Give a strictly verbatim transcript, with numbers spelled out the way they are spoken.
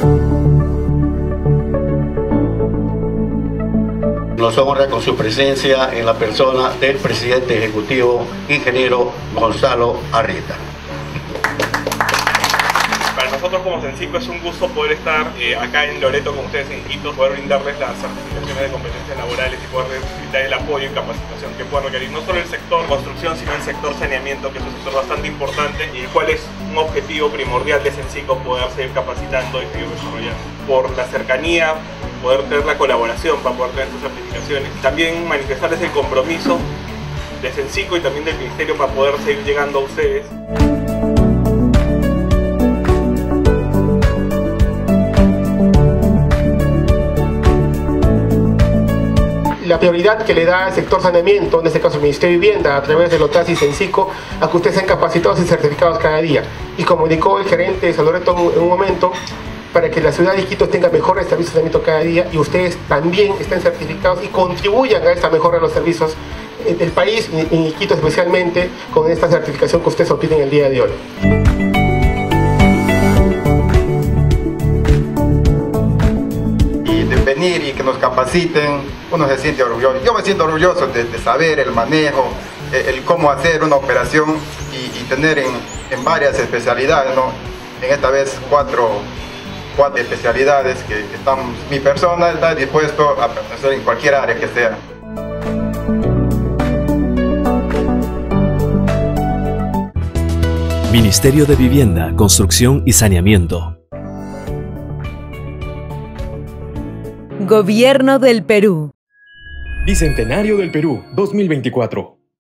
Nos honra con su presencia en la persona del presidente ejecutivo, ingeniero Gonzalo Arrieta. Para nosotros como Censico es un gusto poder estar eh, acá en Loreto con ustedes en Iquitos, poder brindarles las certificaciones de competencias laborales y poder brindar el apoyo y capacitación que pueda requerir no solo el sector construcción, sino el sector saneamiento, que es un sector bastante importante y el cual es un objetivo primordial de Censico, poder seguir capacitando y seguir desarrollando. Por la cercanía, poder tener la colaboración para poder tener sus certificaciones. También manifestarles el compromiso de Censico y también del Ministerio para poder seguir llegando a ustedes. La prioridad que le da el sector saneamiento, en este caso el Ministerio de Vivienda, a través de LOTAS y Censico, a que ustedes sean capacitados y certificados cada día. Y como indicó el gerente de San Loreto en un momento, para que la ciudad de Iquitos tenga mejores servicios de saneamiento cada día y ustedes también estén certificados y contribuyan a esta mejora de los servicios del país, y en Iquitos especialmente, con esta certificación que ustedes obtienen el día de hoy. Venir y que nos capaciten, uno se siente orgulloso. Yo me siento orgulloso de, de saber el manejo, el, el cómo hacer una operación y, y tener en, en varias especialidades, ¿no? En esta vez cuatro, cuatro especialidades que, que están, mi persona está dispuesto a hacer en cualquier área que sea. Ministerio de Vivienda, Construcción y Saneamiento. Gobierno del Perú. Bicentenario del Perú dos mil veinticuatro.